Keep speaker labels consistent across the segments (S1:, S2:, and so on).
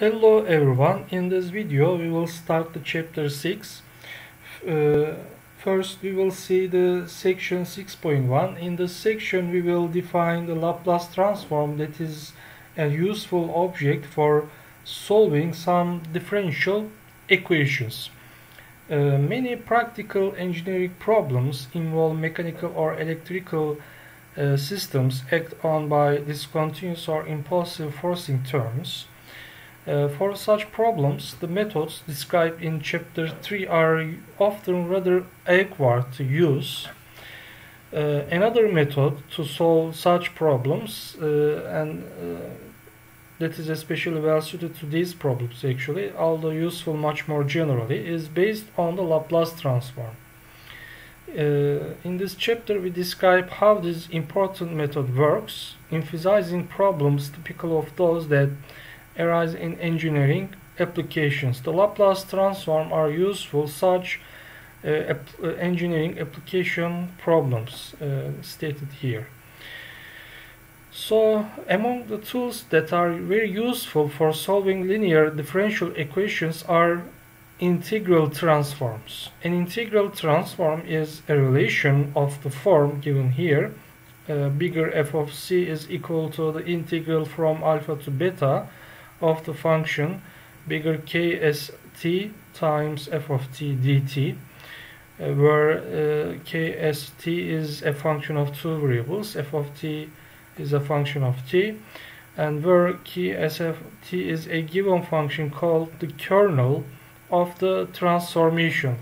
S1: Hello everyone, in this video we will start the chapter 6. First we will see the section 6.1. In this section we will define the Laplace transform, that is a useful object for solving some differential equations. Many practical engineering problems involve mechanical or electrical systems acted on by discontinuous or impulsive forcing terms. For such problems, the methods described in chapter 3 are often rather awkward to use. Another method to solve such problems, that is especially well suited to these problems actually, although useful much more generally, is based on the Laplace transform. In this chapter we describe how this important method works, emphasizing problems typical of those that arise in engineering applications. The Laplace transform are useful such engineering application problems stated here. So, among the tools that are very useful for solving linear differential equations are integral transforms. An integral transform is a relation of the form given here. Bigger f of c is equal to the integral from alpha to beta of the function bigger kst times f of t dt, where kst is a function of two variables, f of t is a function of t, and where ksft is a given function called the kernel of the transformation,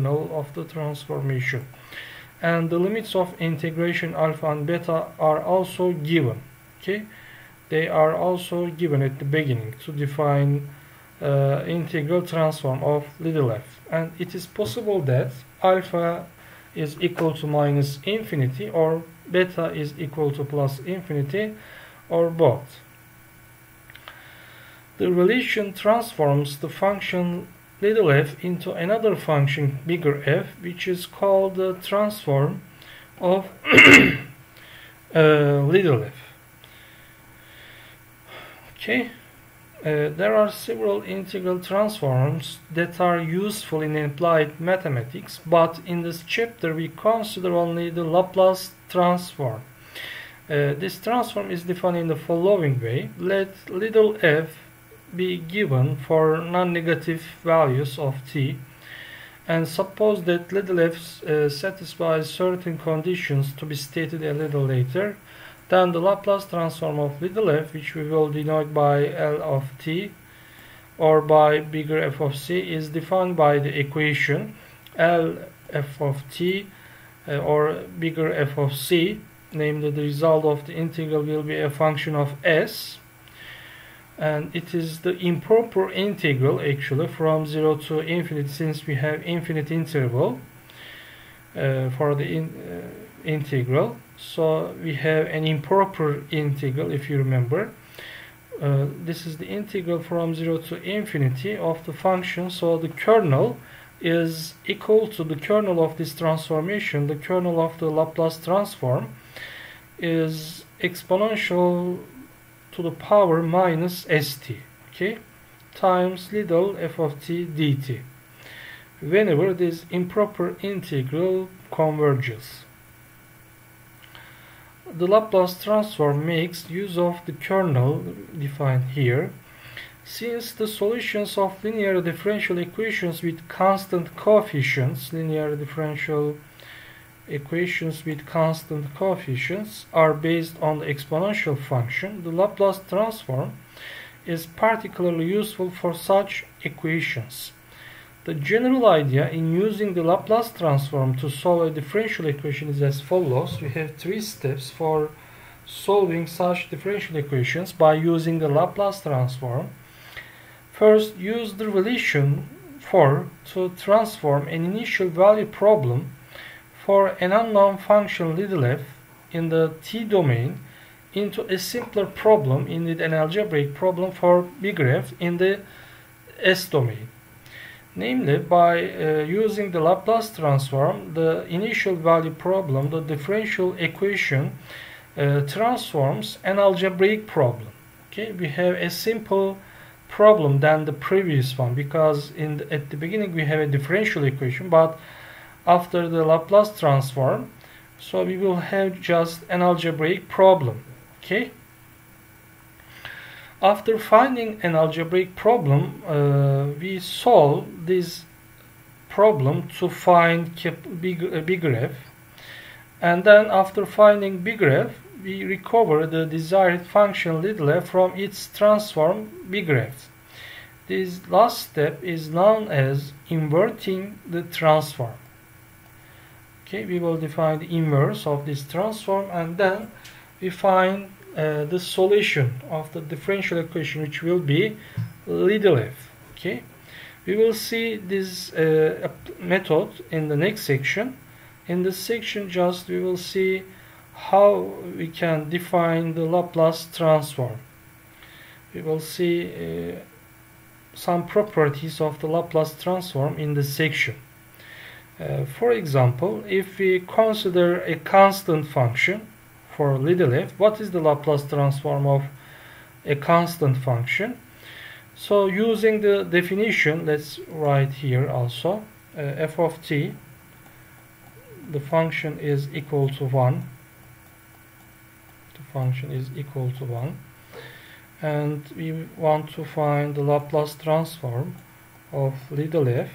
S1: and the limits of integration alpha and beta are also given. Okay, they are also given at the beginning to define integral transform of little f, and it is possible that alpha is equal to minus infinity or beta is equal to plus infinity, or both. The relation transforms the function little f into another function bigger f, which is called the transform of little f. Okay, there are several integral transforms that are useful in applied mathematics, but in this chapter we consider only the Laplace transform. This transform is defined in the following way. Let little f be given for non-negative values of t, and suppose that little f satisfies certain conditions to be stated a little later. Then the Laplace transform of little f, which we will denote by L of t or by bigger f of c, is defined by the equation L f of t or bigger f of c, namely the result of the integral will be a function of s, and it is the improper integral actually from 0 to infinity, since we have infinite interval for the integral. So we have an improper integral, if you remember. This is the integral from 0 to infinity of the function, so the kernel is equal to the kernel of this transformation. The kernel of the Laplace transform is exponential to the power minus st, okay, times little f of t dt, whenever this improper integral converges. The Laplace transform makes use of the kernel defined here. Since the solutions of linear differential equations with constant coefficients, are based on the exponential function, the Laplace transform is particularly useful for such equations. The general idea in using the Laplace transform to solve a differential equation is as follows. We have three steps for solving such differential equations by using the Laplace transform. First, use the relation for to transform an initial value problem for an unknown function little f in the t domain into a simpler problem, indeed an algebraic problem for bigger f in the s domain. Namely, by using the Laplace transform, the initial value problem, the differential equation, transforms an algebraic problem. Okay, we have a simple problem than the previous one, because at the beginning we have a differential equation, but after the Laplace transform, so we will have just an algebraic problem. Okay. After finding an algebraic problem, we solve this problem to find bigger f, and then after finding bigger f, we recover the desired function little f from its transform bigger f. This last step is known as inverting the transform. Okay, we will define the inverse of this transform, and then we find the solution of the differential equation, which will be little f. Okay, we will see this method in the next section. In this section, just we will see how we can define the Laplace transform. We will see some properties of the Laplace transform in this section. For example, if we consider a constant function for little f, what is the Laplace transform of a constant function? So using the definition, let's write here also, f of t, the function is equal to 1. The function is equal to 1. And we want to find the Laplace transform of little f,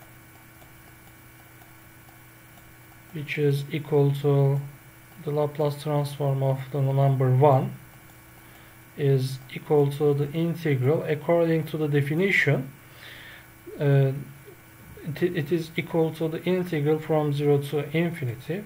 S1: which is equal to the Laplace transform of the number 1 is equal to the integral, according to the definition, it is equal to the integral from 0 to infinity,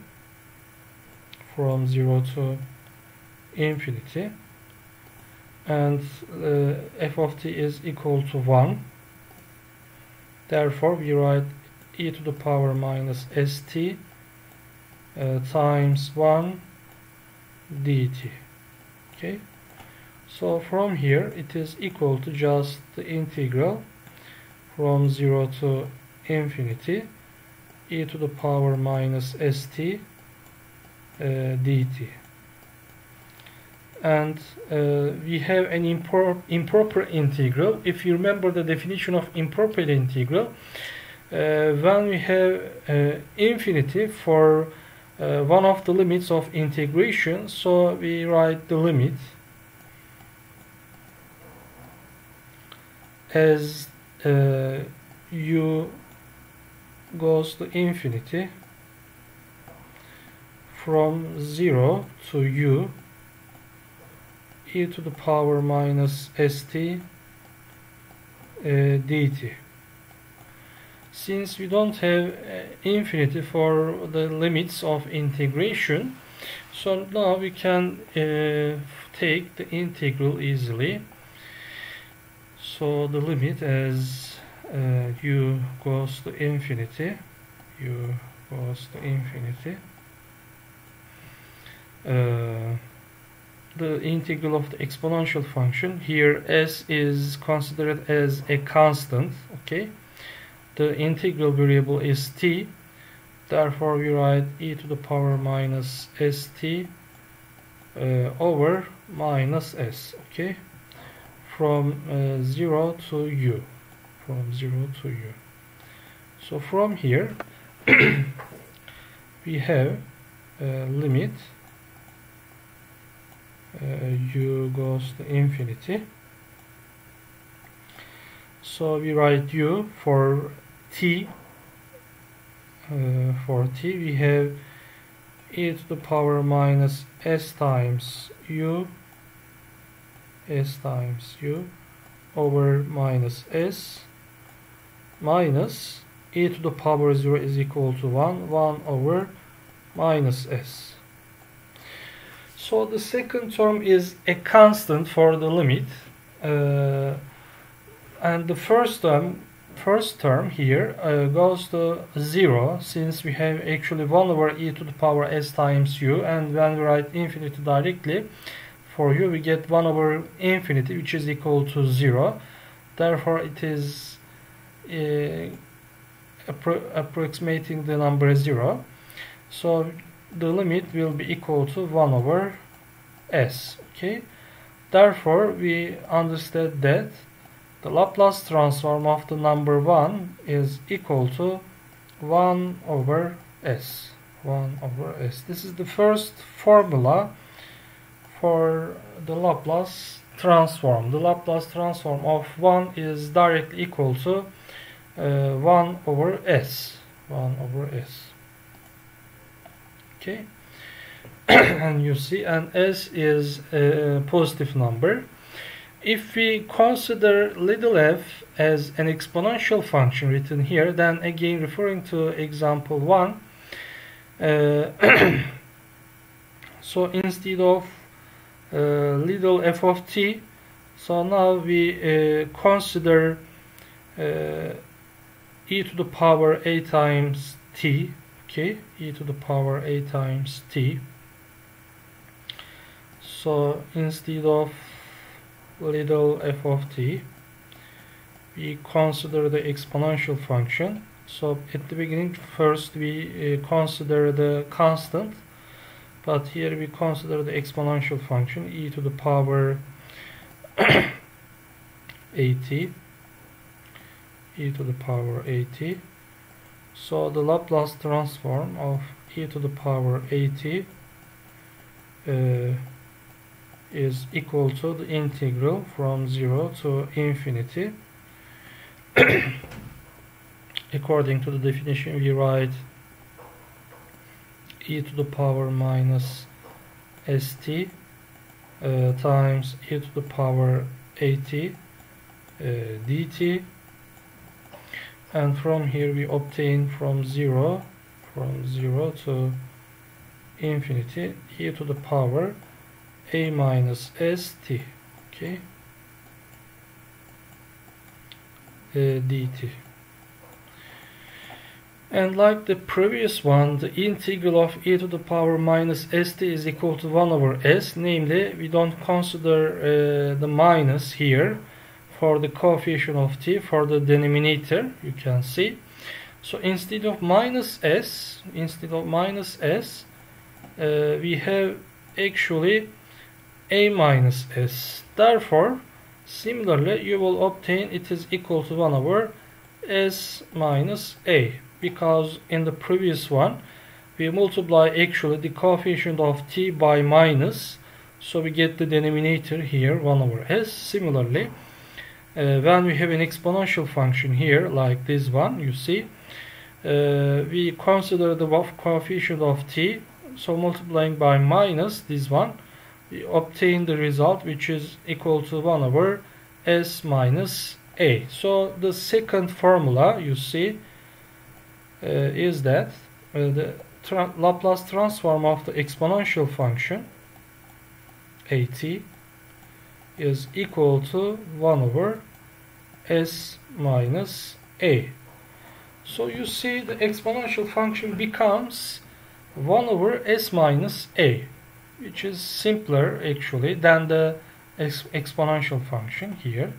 S1: and f of t is equal to 1. Therefore we write e to the power minus st times 1 dt. Okay, so from here it is equal to just the integral from 0 to infinity e to the power minus st dt. And we have an improper integral. If you remember the definition of improper integral, when we have infinity for one of the limits of integration, so we write the limit as u goes to infinity from 0 to u e to the power minus st dt. Since we don't have infinity for the limits of integration, so now we can take the integral easily. So the limit as u goes to infinity, the integral of the exponential function, here s is considered as a constant. Okay, the integral variable is t, therefore we write e to the power minus st over minus s. Okay, from 0 to u, so from here we have limit u goes to infinity. So we write u for t. We have e to the power minus s times u over minus s minus e to the power 0 is equal to 1 over minus s. So the second term is a constant for the limit, and the first term here goes to 0, since we have actually 1 over e to the power s times u, and when we write infinity directly for u, we get 1 over infinity, which is equal to 0. Therefore it is approximating the number 0. So the limit will be equal to 1 over s. Okay, therefore we understand that the Laplace transform of the number 1 is equal to 1 over s. 1 over s. This is the first formula for the Laplace transform. The Laplace transform of 1 is directly equal to 1 over s. 1 over s. Okay. And you see, and s is a positive number. If we consider little f as an exponential function written here, then again referring to example 1, so instead of little f of t, so now we consider e to the power a times t. Okay, e to the power a times t. So instead of little f of t, we consider the exponential function. So at the beginning, first we consider the constant, but here we consider the exponential function e to the power at, e to the power at. So the Laplace transform of e to the power at is equal to the integral from 0 to infinity. According to the definition, we write e to the power minus st times e to the power at dt, and from here we obtain from 0 to infinity e to the power a minus st, okay, dt. And like the previous one, the integral of e to the power minus st is equal to 1 over s. Namely, we don't consider the minus here for the coefficient of t for the denominator, you can see. So instead of minus s, we have actually a minus s. Therefore, similarly, you will obtain it is equal to 1 over s minus a, because in the previous one we multiply actually the coefficient of t by minus, so we get the denominator here 1 over s. Similarly, when we have an exponential function here like this one, you see, we consider the coefficient of t, so multiplying by minus this one, we obtain the result which is equal to 1 over s minus a. So the second formula, you see, is that the Laplace transform of the exponential function at is equal to 1 over s minus a. So you see the exponential function becomes 1 over s minus a, which is simpler actually than the exponential function here.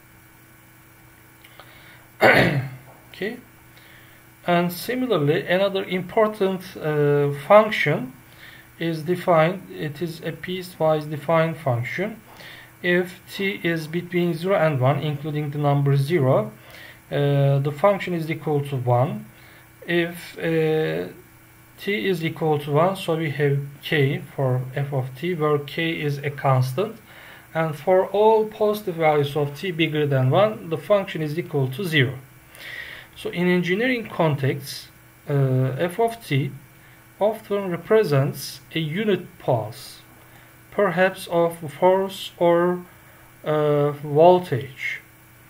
S1: Okay. And similarly, another important function is defined. It is a piecewise defined function. If t is between 0 and 1, including the number 0, the function is equal to 1. If t is equal to 1, so we have k for f of t, where k is a constant. And for all positive values of t bigger than 1, the function is equal to 0. So in engineering contexts, f of t often represents a unit pulse, perhaps of force or voltage.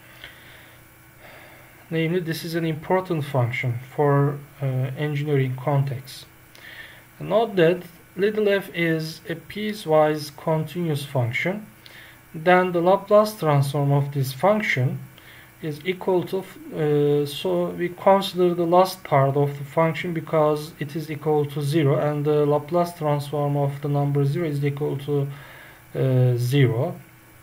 S1: Namely, this is an important function for engineering context. Note that little f is a piecewise continuous function. Then the Laplace transform of this function is equal to, so we consider the last part of the function because it is equal to 0, and the Laplace transform of the number 0 is equal to 0.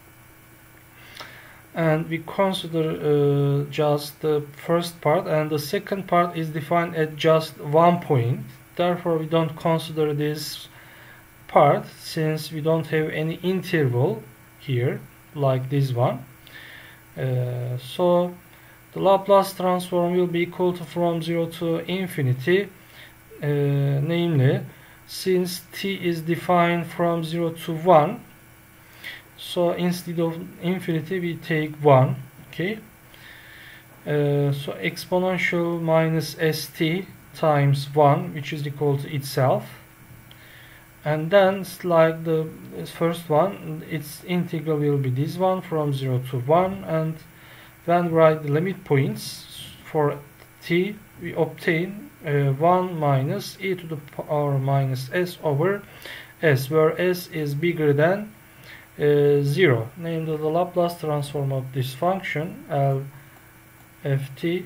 S1: And we consider just the first part, and the second part is defined at just 1 point. Therefore, we don't consider this part since we don't have any interval here like this one. So the Laplace transform will be equal to from 0 to infinity, namely since t is defined from 0 to 1, so instead of infinity we take 1. Okay, so exponential minus st times 1, which is equal to itself, and then like the first one, its integral will be this one from 0 to 1, and when we write the limit points for t, we obtain 1 minus e to the power minus s over s, where s is bigger than 0. Namely, the Laplace transform of this function L ft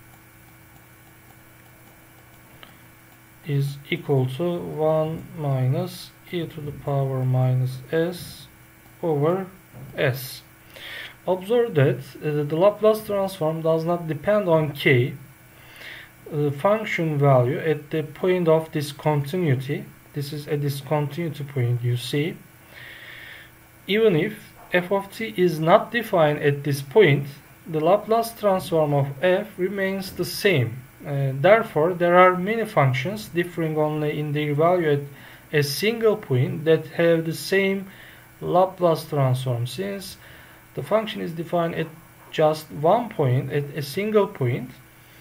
S1: is equal to 1 minus e to the power minus s over s. Observe that the Laplace transform does not depend on k. The function value at the point of discontinuity, this is a discontinuity point, you see, even if f of t is not defined at this point, the Laplace transform of f remains the same. Therefore, there are many functions differing only in their value at a single point that have the same Laplace transform. Since the function is defined at just one point, at a single point,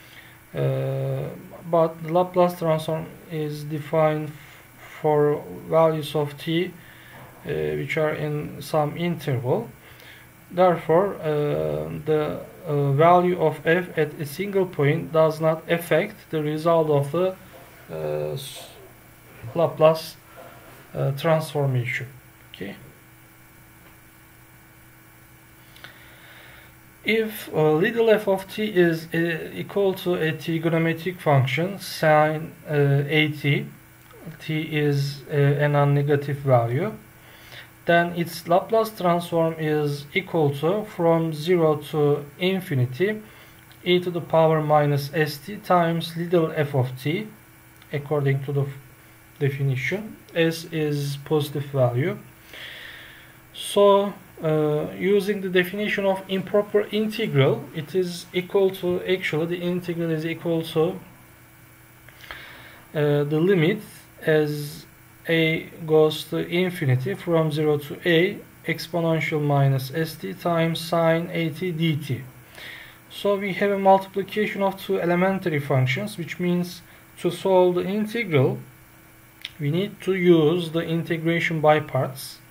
S1: but the Laplace transform is defined for values of t which are in some interval. Therefore, the value of f at a single point does not affect the result of the Laplace transformation. Okay. If little f of t is equal to a trigonometric function sine at, t is a non-negative value, then its Laplace transform is equal to from 0 to infinity e to the power minus st times little f of t, according to the definition. S is positive value. So using the definition of improper integral, it is equal to, actually the integral is equal to the limit as a goes to infinity from 0 to a exponential minus st times sine at dt. So we have a multiplication of two elementary functions, which means to solve the integral we need to use the integration by parts.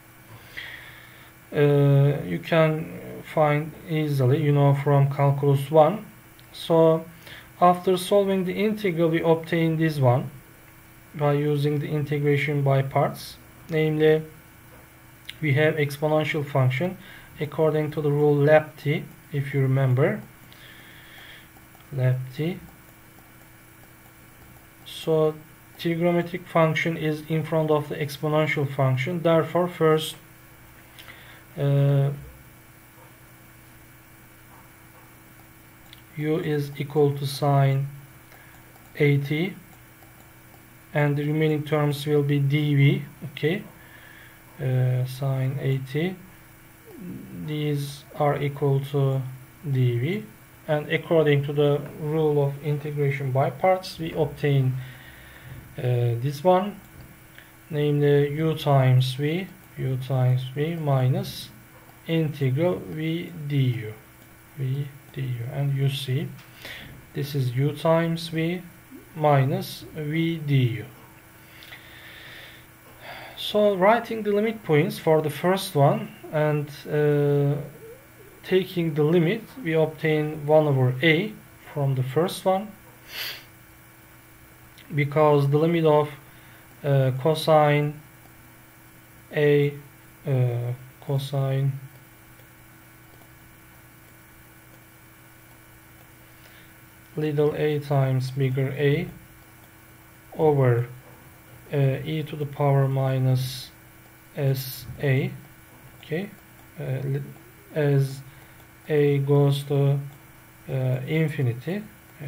S1: You can find easily, you know, from calculus 1. So after solving the integral we obtain this one by using the integration by parts. Namely, we have exponential function according to the rule LAPT, if you remember, LAPT. So trigonometric function is in front of the exponential function. Therefore, first u is equal to sine at, and the remaining terms will be dv. Okay, sine at, these are equal to dv, and according to the rule of integration by parts we obtain this one, namely u times v minus integral v du, and you see this is u times v minus v du. So writing the limit points for the first one and taking the limit, we obtain 1 over a from the first one, because the limit of cosine a cosine little a times bigger a over e to the power minus sa, okay, as a goes to infinity,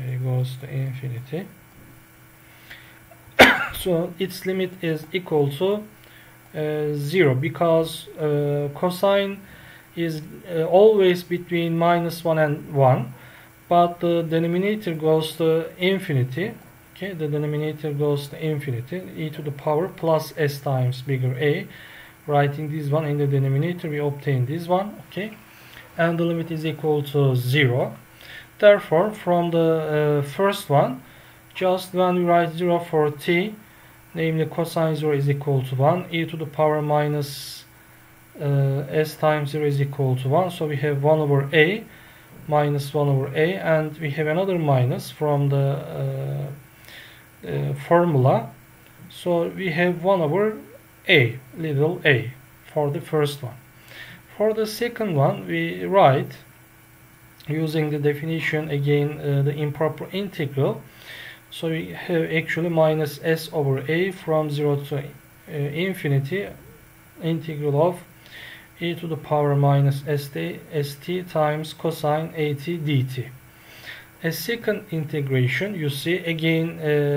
S1: so its limit is equal to 0, because cosine is always between -1 and 1, but the denominator goes to infinity. Okay, the denominator goes to infinity, e to the power plus s times bigger a. Writing this one in the denominator, we obtain this one. Okay, and the limit is equal to 0. Therefore, from the first one, just when we write 0 for t, namely cosine 0 is equal to 1, e to the power minus s times 0 is equal to 1. So we have 1 over a minus 1 over a, and we have another minus from the formula. So we have 1 over a, little a, for the first one. For the second one, we write, using the definition again, the improper integral. So we have actually minus s over a from 0 to infinity, integral of e to the power minus st times cosine at dt. A second integration, you see, again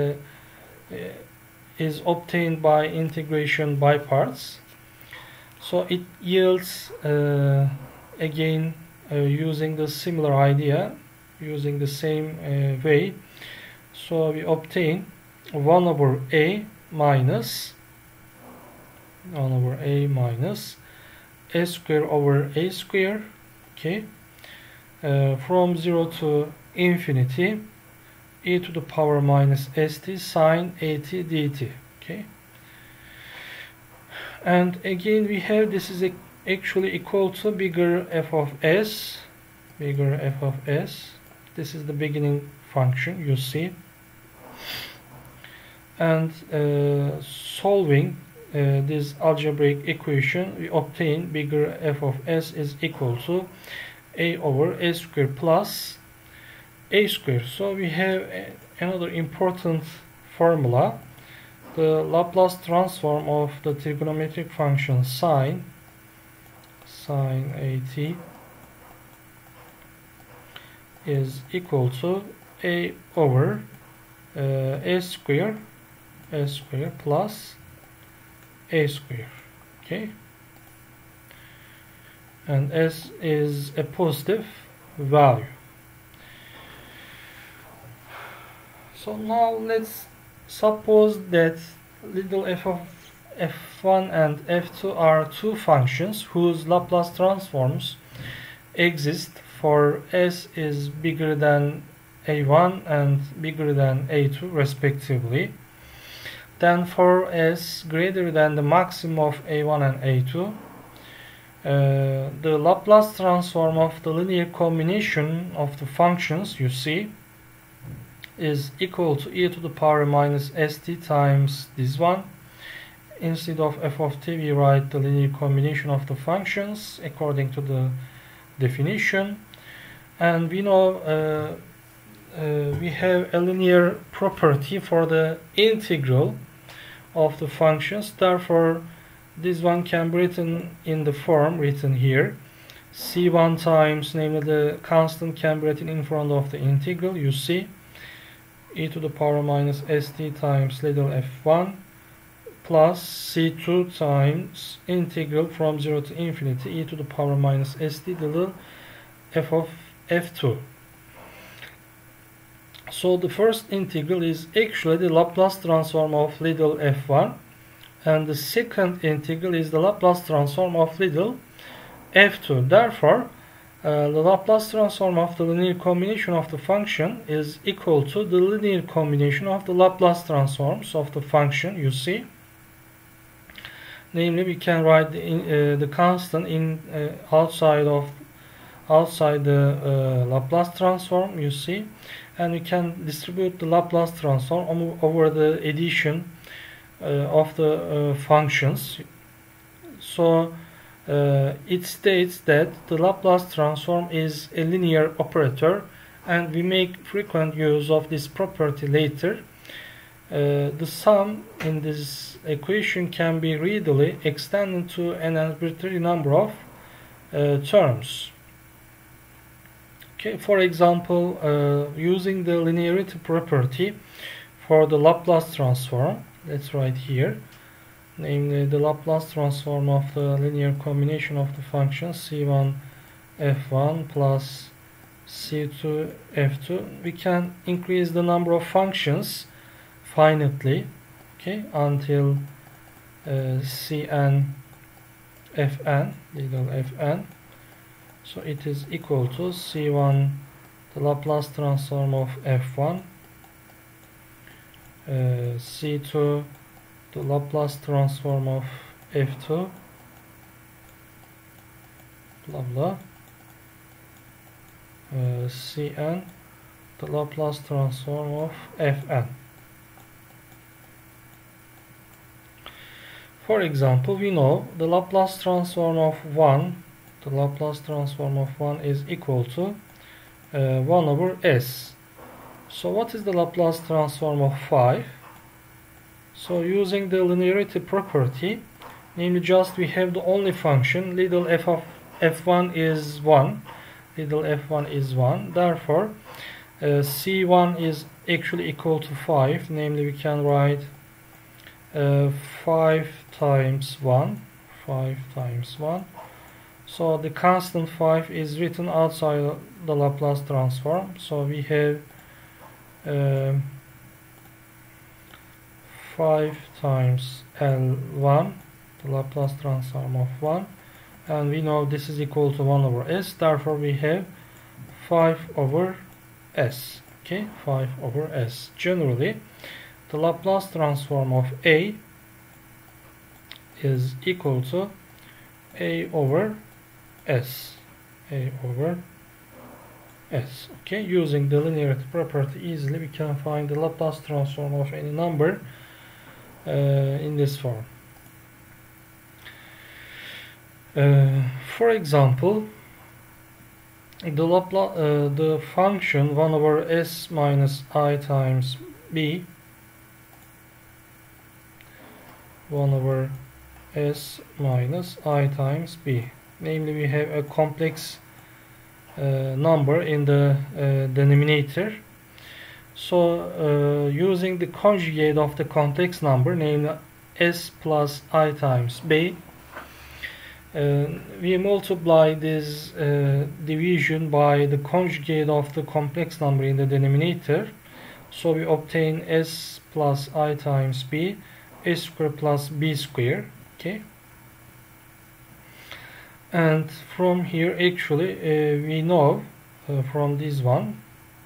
S1: is obtained by integration by parts. So it yields again using the similar idea, using the same way. So we obtain 1 over a minus a square over a square, okay, from 0 to infinity, e to the power minus st sine at dt. Okay, and again we have, this is actually equal to bigger f of s. This is the beginning function, you see. And solving this algebraic equation, we obtain bigger f of s is equal to a over a square plus a square. So we have another important formula. The Laplace transform of the trigonometric function sine at is equal to a over a square plus a square. Okay, and s is a positive value. So now let's suppose that little f of f1 and f2 are two functions whose Laplace transforms exist for s is bigger than a1 and bigger than a2 respectively. Then for s greater than the maximum of a1 and a2, the Laplace transform of the linear combination of the functions, you see, is equal to e to the power minus st times this one. Instead of f of t, we write the linear combination of the functions according to the definition. And we know we have a linear property for the integral of the functions. Therefore, this one can be written in the form written here. C1 times, namely the constant, can be written in front of the integral, you see, e to the power minus st times little f1 plus c2 times integral from 0 to infinity e to the power minus st little f of f2. So the first integral is actually the Laplace transform of little f1, and the second integral is the Laplace transform of little f2. Therefore, the Laplace transform of the linear combination of the function is equal to the linear combination of the Laplace transforms of the function, you see. Namely, we can write the constant in outside the Laplace transform, you see, and we can distribute the Laplace transform over the addition of the functions. So it states that the Laplace transform is a linear operator, and we make frequent use of this property later. The sum in this equation can be readily extended to an arbitrary number of terms. Okay, for example, using the linearity property for the Laplace transform, let's write here. namely the Laplace transform of the linear combination of the functions c1 f1 plus c2 f2, we can increase the number of functions finitely, okay, until cn fn, little fn. So it is equal to c1 the Laplace transform of f1, c2 the Laplace transform of f2, blah blah, cn the Laplace transform of fn. For example, we know the Laplace transform of 1, the Laplace transform of 1 is equal to 1 over s. So what is the Laplace transform of 5? So using the linearity property, namely just we have the only function, little f of f1 is 1, little f1 is 1, therefore c1 is actually equal to 5, namely we can write 5 times 1, 5 times 1. So the constant 5 is written outside the Laplace transform. So we have 5 times L1, the Laplace transform of 1. And we know this is equal to 1 over s. Therefore we have 5 over s. Okay, 5 over s. Generally, the Laplace transform of A is equal to A over S. A over S. Okay, using the linearity property easily we can find the Laplace transform of any number in this form. For example, the function 1 over s minus I times b, 1 over s minus I times b. Namely, we have a complex number in the denominator. So using the conjugate of the complex number, namely s plus I times b, we multiply this division by the conjugate of the complex number in the denominator. So we obtain s plus I times b, s square plus b square. Okay, and from here actually we know from this one,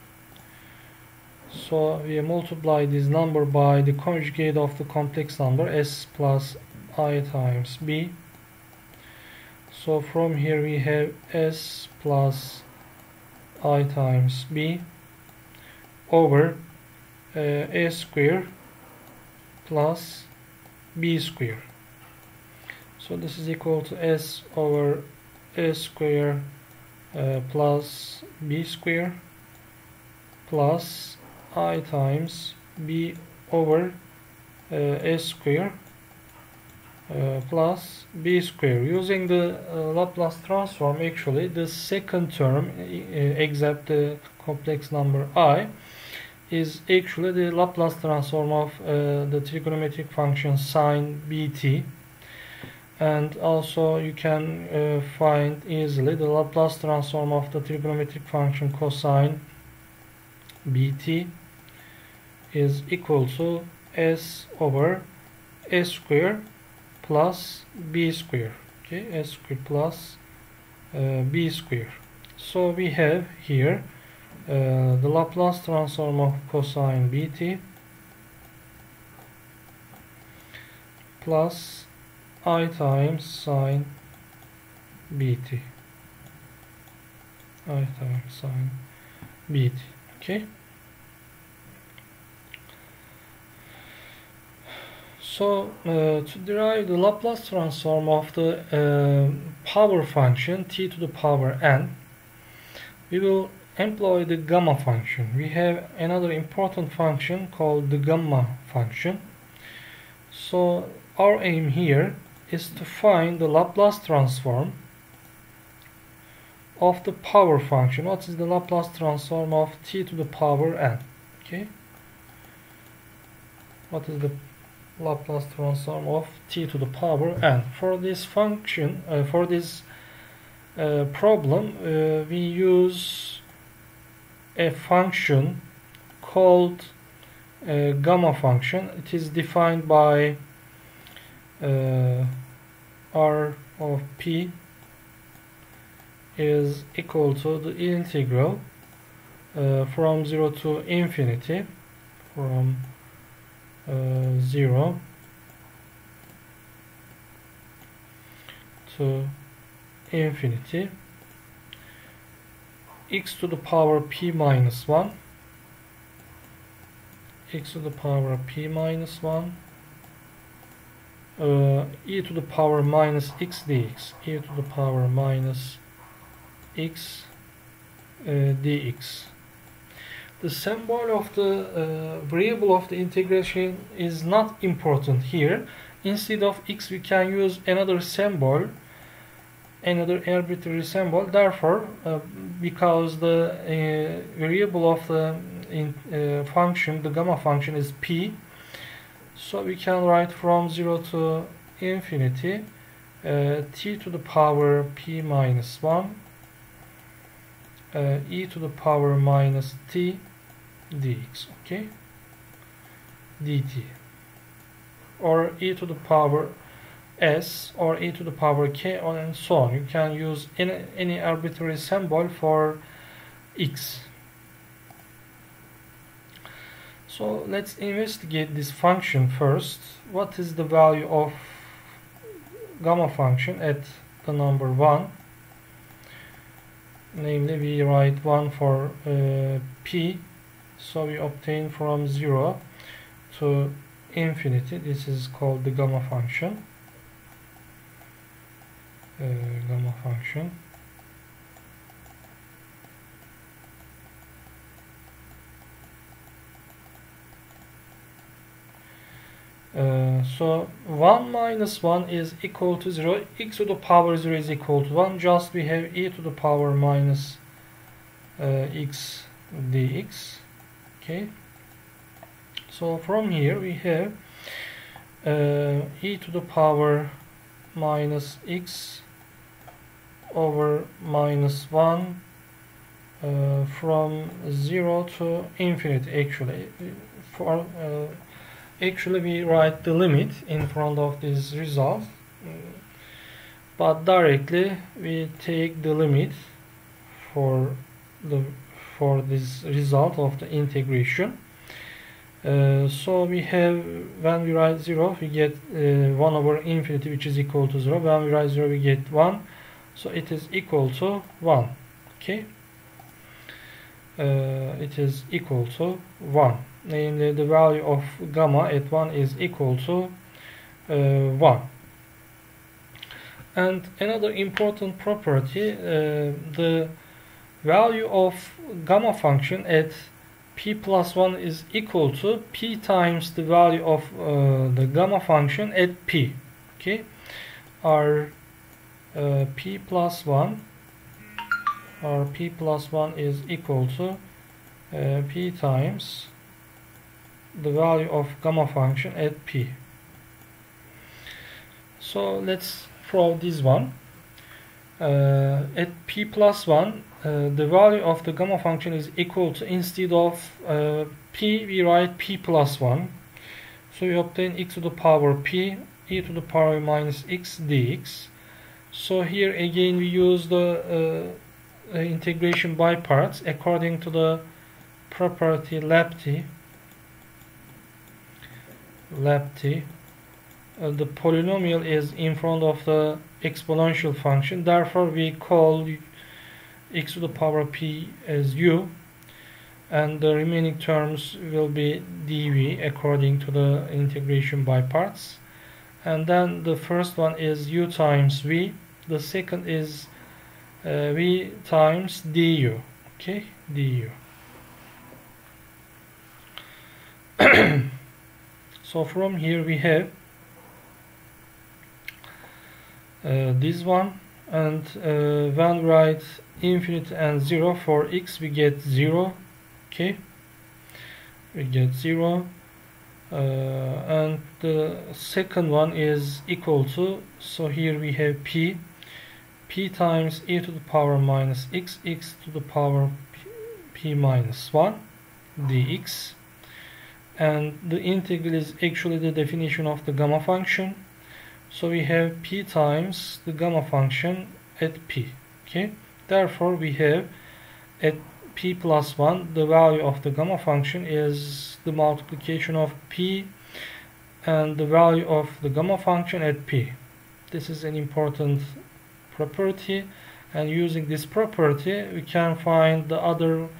S1: so we multiply this number by the conjugate of the complex number s plus I times b. So from here we have s plus I times b over a square plus b square. So this is equal to s over a square plus b square plus I times b over a square plus b square. Using the Laplace transform, actually the second term except the complex number I is actually the Laplace transform of the trigonometric function sine bt. And also you can find easily the Laplace transform of the trigonometric function cosine bt is equal to s over s square plus b square. Okay, s square plus b square. So we have here the Laplace transform of cosine bt plus I times sine bt, I times sine bt. Okay, so to derive the Laplace transform of the power function t to the power n, we will employ the gamma function. We have another important function called the gamma function. So our aim here is to find the Laplace transform of the power function. What is the Laplace transform of t to the power n? Okay, what is the Laplace transform of t to the power n. For this function, for this problem, we use a function called gamma function. It is defined by r of p is equal to the integral from 0 to infinity, from 0 to infinity, x to the power p minus 1, x to the power p minus 1, e to the power minus x dx, e to the power minus x dx. The symbol of the variable of the integration is not important here. Instead of x, we can use another symbol, another arbitrary symbol. Therefore, because the variable of the function, the gamma function, is p, so we can write from 0 to infinity t to the power p minus 1 e to the power minus t dx, okay, dt, or e to the power s, or e to the power k, and so on. You can use any arbitrary symbol for x. So let's investigate this function first. What is the value of gamma function at the number 1? Namely, we write 1 for p, so we obtain from 0 to infinity. This is called the gamma function. Gamma function. So 1 minus 1 is equal to 0. X to the power 0 is equal to 1. Just we have e to the power minus x dx. Okay. So from here we have e to the power minus x over minus 1 from 0 to infinity. Actually we write the limit in front of this result, but directly we take the limit for this result of the integration. So we have, when we write 0, we get 1 over infinity, which is equal to 0. When we write 0, we get 1, so it is equal to 1. Okay, it is equal to 1. Namely, the value of gamma at 1 is equal to 1. And another important property, the value of gamma function at p plus 1 is equal to p times the value of the gamma function at p. Okay, our p plus 1 is equal to p times the value of gamma function at p. So let's prove this one. At p plus 1, the value of the gamma function is equal to, instead of p, we write p plus 1. So we obtain x to the power p, e to the power minus x dx. So here again we use the integration by parts according to the property Lapti. The polynomial is in front of the exponential function. Therefore, we call x to the power p as u, and the remaining terms will be dv according to the integration by parts. And then the first one is u times v. The second is v times du. Okay, du. So from here we have this one, and when we write infinity and 0 for x, we get 0. Okay, we get 0. and the second one is equal to, so here we have p times e to the power minus x to the power p minus 1 dx, and the integral is actually the definition of the gamma function. So we have p times the gamma function at p. Okay, therefore we have at p plus 1 the value of the gamma function is the multiplication of p and the value of the gamma function at p. This is an important property, and using this property we can find the other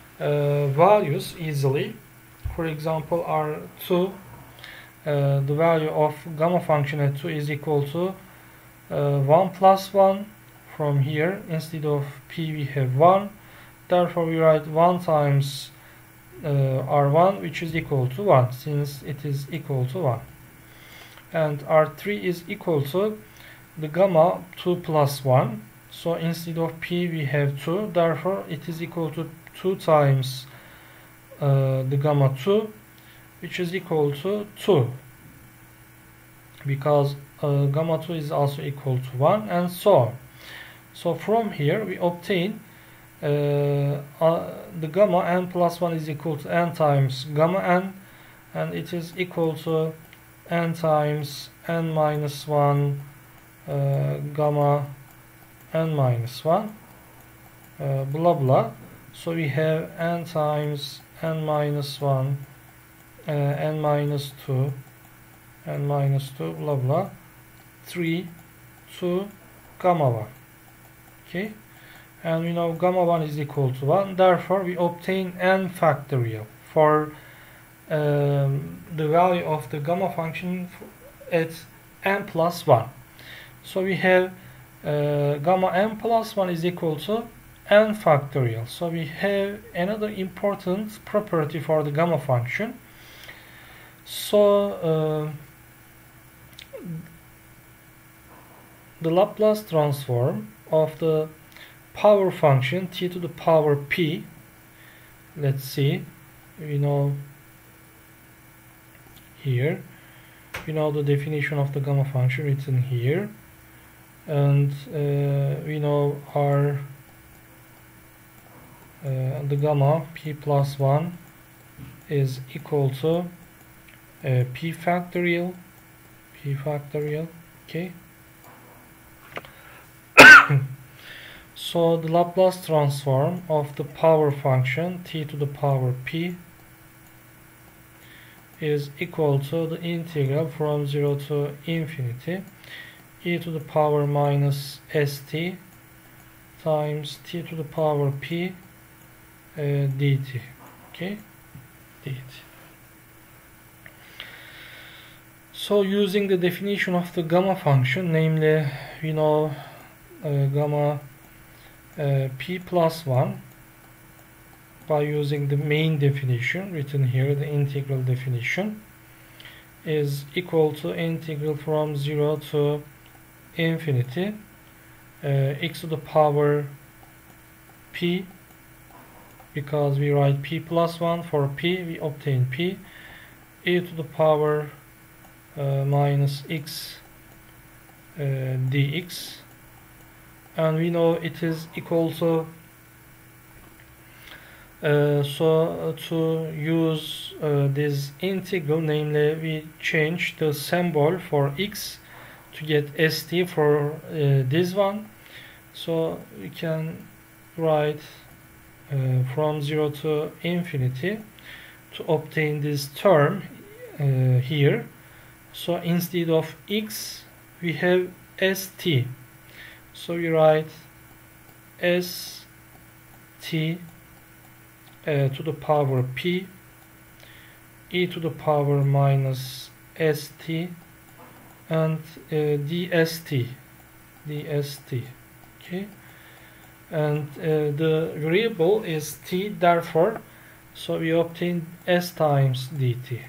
S1: values easily. For example, R2, the value of gamma function at 2 is equal to 1 plus 1. From here, instead of p we have 1, therefore we write 1 times R1, which is equal to 1, since it is equal to 1. And R3 is equal to the gamma 2 plus 1. So instead of p we have 2, therefore it is equal to 2 times the gamma 2, which is equal to 2, because gamma 2 is also equal to 1, and so on. So from here we obtain the gamma n plus 1 is equal to n times gamma n, and it is equal to n times n minus 1 gamma n minus 1 blah blah. So we have n times n minus 1 n minus 2 n minus 2 blah blah 3 to gamma 1. Okay, and we know gamma 1 is equal to 1, therefore we obtain n factorial for the value of the gamma function at n plus 1. So we have gamma n plus 1 is equal to n factorial. So we have another important property for the gamma function. So the Laplace transform of the power function t to the power p, let's see, we know here, we know the definition of the gamma function written here, and we know our the gamma p plus 1 is equal to p factorial, okay. So the Laplace transform of the power function t to the power p is equal to the integral from 0 to infinity e to the power minus st times t to the power p dt, okay, dt. So using the definition of the gamma function, namely we know gamma p plus 1 by using the main definition written here, the integral definition, is equal to integral from 0 to infinity x to the power p, because we write p plus 1 for p, we obtain p, e to the power minus x dx, and we know it is equal to so to use this integral, namely we change the symbol for x to get st for this one, so we can write from 0 to infinity to obtain this term here. So instead of x we have st, so we write st to the power p e to the power minus st and dst, okay, and the variable is t, therefore so we obtain s times dt,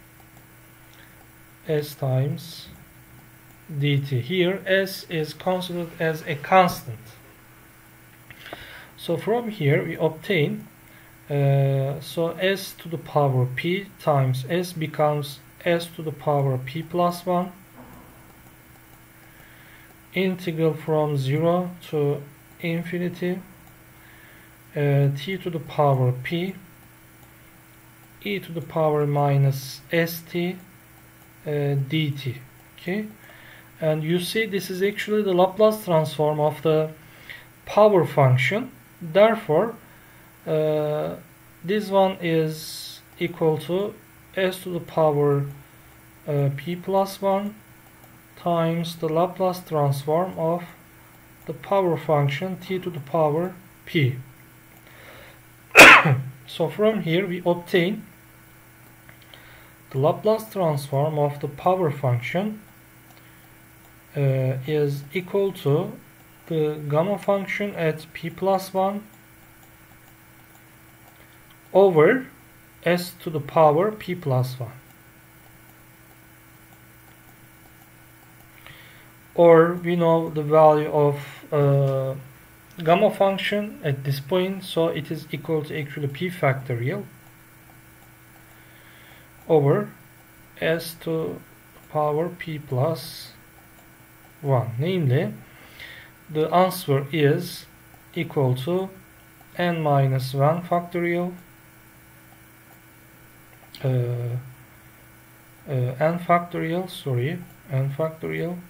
S1: s times dt. Here s is considered as a constant, so from here we obtain So s to the power p times s becomes s to the power p plus 1. Integral from 0 to infinity t to the power p e to the power minus st dt. Okay, and you see this is actually the Laplace transform of the power function. Therefore this one is equal to s to the power p plus 1 times the Laplace transform of the power function t to the power p. So from here we obtain the Laplace transform of the power function is equal to the gamma function at p plus 1 over s to the power p plus 1. Or we know the value of gamma function at this point, so it is equal to actually p factorial over s to the power p plus 1. Namely, the answer is equal to n minus 1 factorial n factorial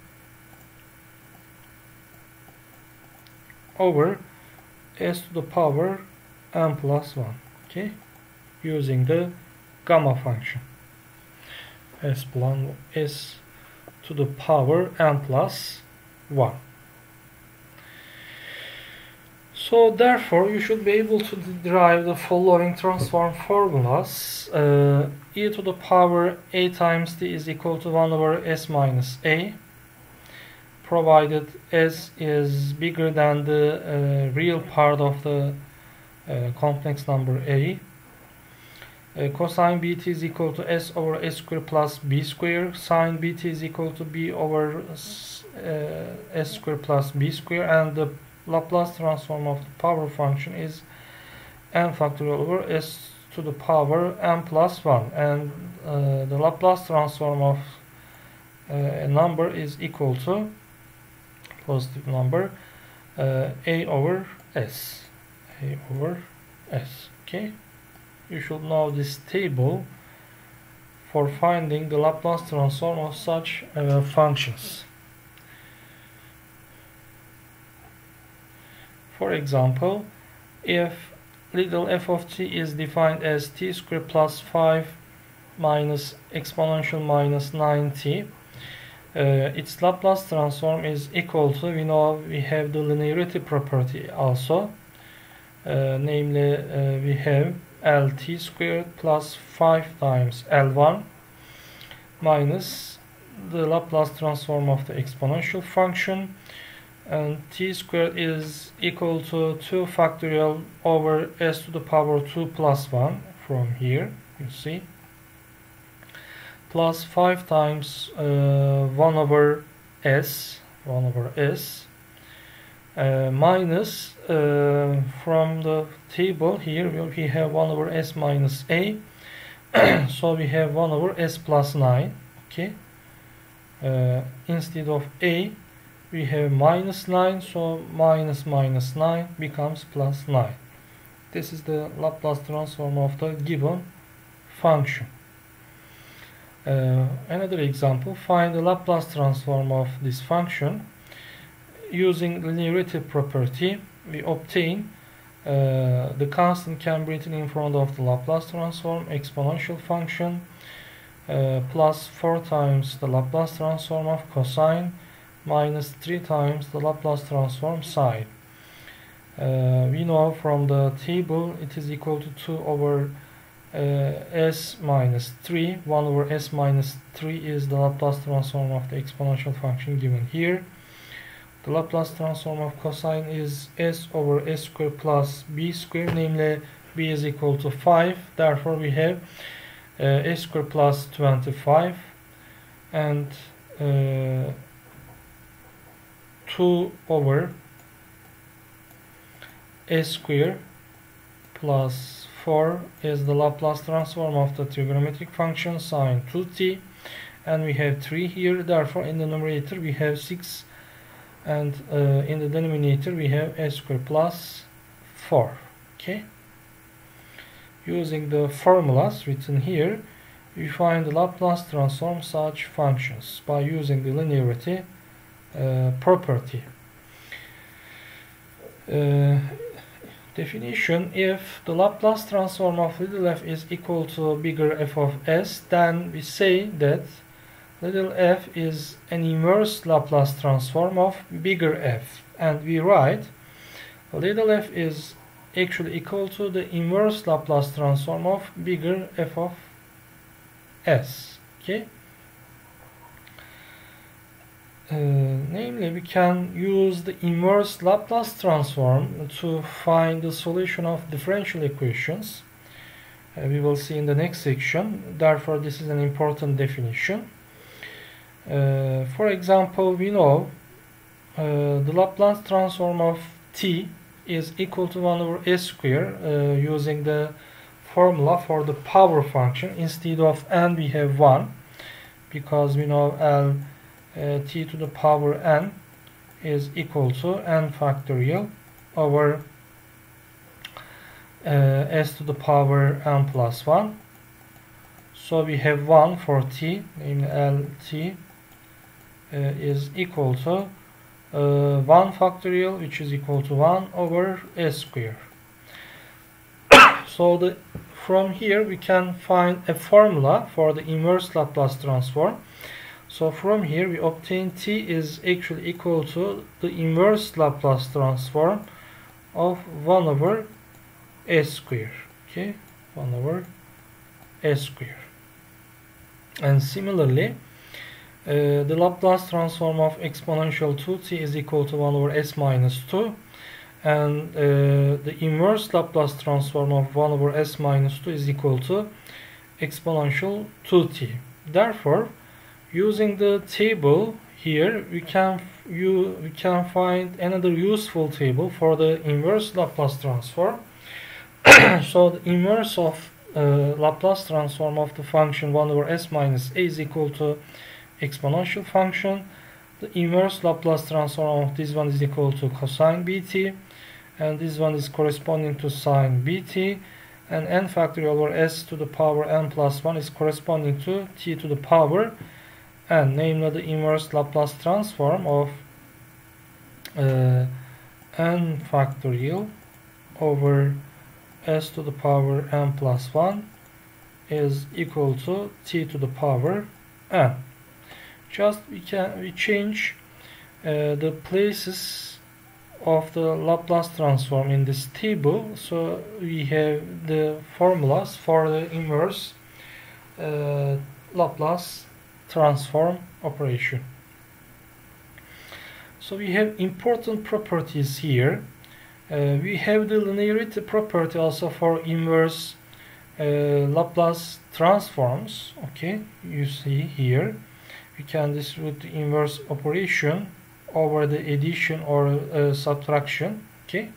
S1: over s to the power n plus 1, okay, using the gamma function s to the power n plus 1. So therefore you should be able to derive the following transform formulas. E to the power a times t is equal to 1 over s minus a, provided s is bigger than the real part of the complex number a. Cosine bt is equal to s over s square plus b square. Sine bt is equal to b over s square plus b square, and the Laplace transform of the power function is n factorial over s to the power n plus 1, and the Laplace transform of a number is equal to positive number a over s. Okay, you should know this table for finding the Laplace transform of such functions. For example, if little f of t is defined as t squared plus 5 minus exponential minus 9t, its Laplace transform is equal to, we know we have the linearity property also, namely we have lt squared plus 5 times l1 minus the Laplace transform of the exponential function, and t squared is equal to 2 factorial over s to the power 2 plus 1 from here, you see, plus 5 times 1 over s minus from the table here we have 1 over s minus a, so we have 1 over s plus 9, okay, instead of a we have minus 9, so minus 9 becomes plus 9. This is the Laplace transform of the given function. Another example, find the Laplace transform of this function. Using linearity property, we obtain the constant can be written in front of the Laplace transform exponential function plus 4 times the Laplace transform of cosine minus 3 times the Laplace transform sine. We know from the table it is equal to 2 over s minus 3. 1 over s minus 3 is the Laplace transform of the exponential function given here. The Laplace transform of cosine is s over s square plus b square, namely b is equal to 5. Therefore we have s square plus 25 and 2 over s square plus 4 is the Laplace transform of the trigonometric function sine 2t, and we have 3 here. Therefore in the numerator we have 6, and in the denominator we have s squared plus 4. Okay, using the formulas written here, we find the Laplace transform such functions by using the linearity property. Definition: if the Laplace transform of little f is equal to bigger f of s, then we say that little f is an inverse Laplace transform of bigger f, and we write little f is actually equal to the inverse Laplace transform of bigger f of s. Okay, namely we can use the inverse Laplace transform to find the solution of differential equations. We will see in the next section. Therefore this is an important definition. For example, we know the Laplace transform of t is equal to 1 over s square using the formula for the power function. Instead of n we have 1, because we know L t to the power n is equal to n factorial over s to the power n plus 1. So we have 1 for t, namely Lt is equal to 1 factorial, which is equal to 1 over s square. So from here we can find a formula for the inverse Laplace transform. So from here we obtain t is actually equal to the inverse Laplace transform of 1 over s square. Okay, 1 over s square. And similarly, the Laplace transform of exponential 2t is equal to 1 over s minus 2, and the inverse Laplace transform of 1 over s minus 2 is equal to exponential 2t. Therefore, using the table here, we can find another useful table for the inverse Laplace transform. So the inverse of Laplace transform of the function 1 over s minus a is equal to exponential function. The inverse Laplace transform of this one is equal to cosine bt, and this one is corresponding to sine bt, and n factorial over s to the power n plus 1 is corresponding to t to the power n, namely the inverse Laplace transform of n factorial over s to the power n plus 1 is equal to t to the power n. Just we change the places of the Laplace transform in this table, so we have the formulas for the inverse Laplace transform operation. So we have important properties here. We have the linearity property also for inverse Laplace transforms. Okay, you see here we can distribute the inverse operation over the addition or subtraction. Okay,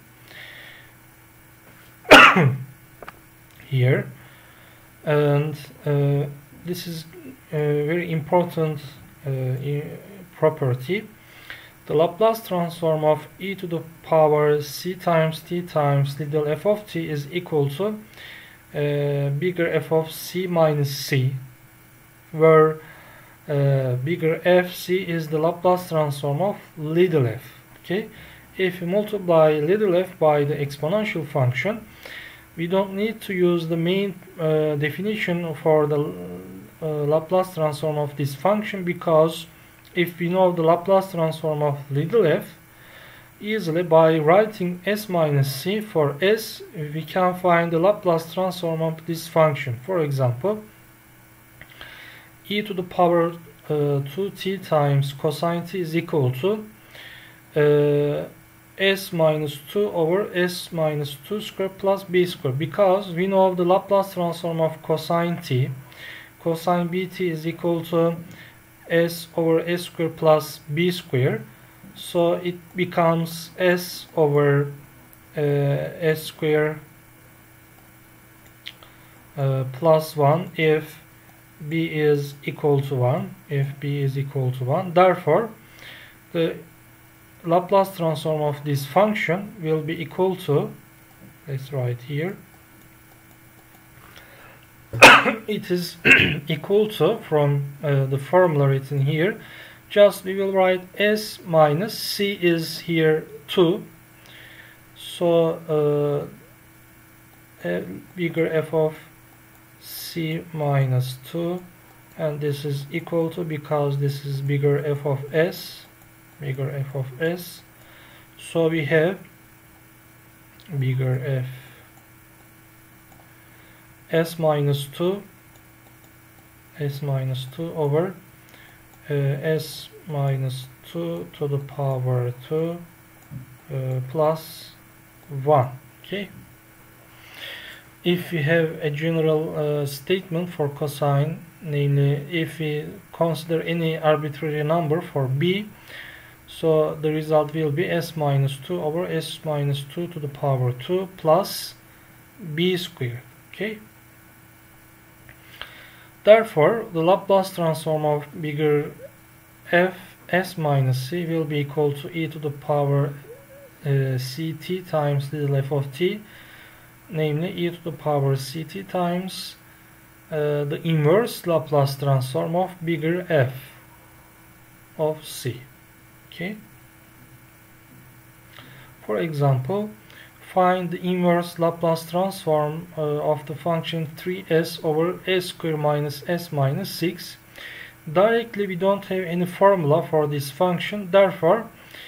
S1: here, and this is a very important property. The Laplace transform of e to the power c times t times little f of t is equal to bigger f of c minus c, where bigger f c is the Laplace transform of little f. Okay, if we multiply little f by the exponential function, we don't need to use the main definition for the Laplace transform of this function, because if we know the Laplace transform of little f easily by writing s minus c for s, we can find the Laplace transform of this function. For example, e to the power 2t times cosine t is equal to s minus 2 over s minus 2 square plus b square, because we know the Laplace transform of cosine t. Cosine bt is equal to s over s square plus b square, so it becomes s over s square plus 1 if b is equal to 1. If b is equal to 1, therefore the Laplace transform of this function will be equal to, let's write here, it is equal to, from the formula written here, just we will write s minus c is here 2, so a bigger f of c minus 2, and this is equal to, because this is bigger f of s, so we have bigger f s minus 2 over s minus 2 to the power 2 plus 1. Okay, if we have a general statement for cosine, namely if we consider any arbitrary number for b, so the result will be s minus 2 over s minus 2 to the power 2 plus b squared. Okay, therefore the Laplace transform of bigger f s minus c will be equal to e to the power ct times little f of t, namely e to the power ct times the inverse Laplace transform of bigger f of c. Okay. For example, find the inverse Laplace transform of the function 3s over s squared minus s minus 6. Directly we don't have any formula for this function, therefore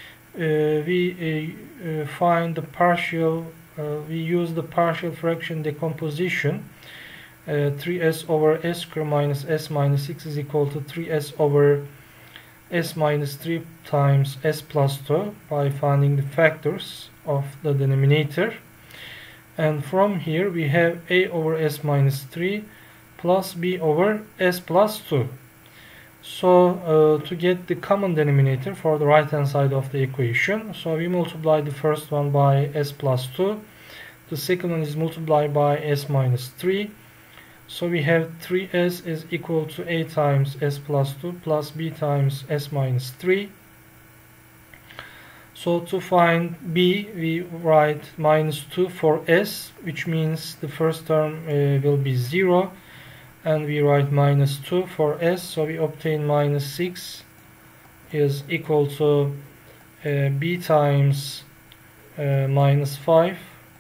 S1: we find the partial, we use the partial fraction decomposition. 3s over s squared minus s minus 6 is equal to 3s over s minus 3 times s plus 2 by finding the factors of the denominator, and from here we have a over s minus 3 plus b over s plus 2. So to get the common denominator for the right hand side of the equation, so we multiply the first one by s plus 2, the second one is multiplied by s minus 3. So we have 3s is equal to a times s plus 2 plus b times s minus 3. So to find b, we write minus 2 for s, which means the first term will be 0, and we write minus 2 for s, so we obtain minus 6 is equal to b times minus 5,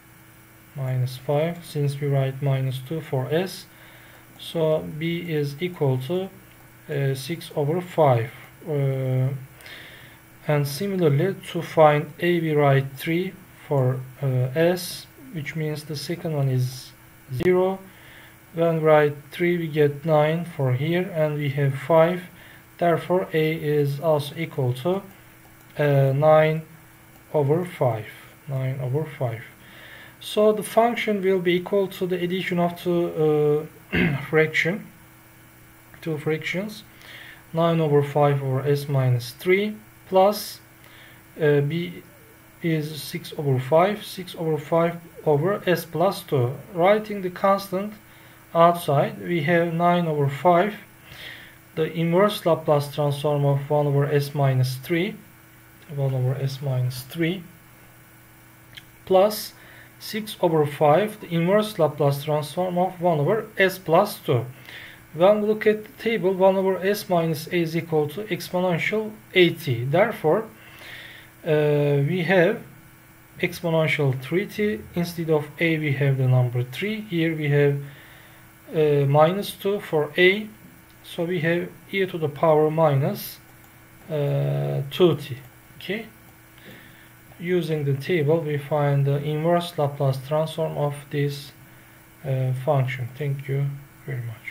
S1: since we write minus 2 for s. So b is equal to 6 over 5. And similarly, to find a, we write 3 for s, which means the second one is 0. When we write 3, we get 9 for here, and we have 5. Therefore, a is also equal to 9 over 5. So the function will be equal to the addition of two fractions, 9 over 5 over s minus 3 plus b is 6 over 5 over s plus 2. Writing the constant outside, we have 9 over 5, the inverse Laplace transform of 1 over s minus 3, plus 6 over 5, the inverse Laplace transform of 1 over s plus 2. When we look at the table, 1 over s minus a is equal to exponential at. Therefore, we have exponential 3t. Instead of a, we have the number 3. Here we have minus 2 for a. So we have e to the power minus 2t. Okay. Using the table, we find the inverse Laplace transform of this function. Thank you very much.